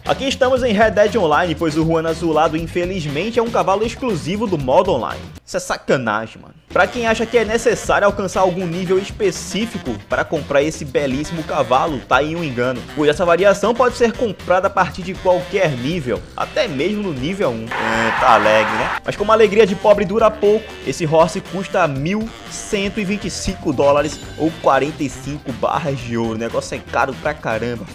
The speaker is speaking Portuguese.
Aqui estamos em Red Dead Online, pois o Juan Azulado infelizmente é um cavalo exclusivo do modo online. Isso é sacanagem, mano. Pra quem acha que é necessário alcançar algum nível específico para comprar esse belíssimo cavalo, tá aí um engano, pois essa variação pode ser comprada a partir de qualquer nível, até mesmo no nível 1. Tá alegre, né? Mas como a alegria de pobre dura pouco, esse horse custa $1.125 ou 45 barras de ouro. O negócio é caro pra caramba.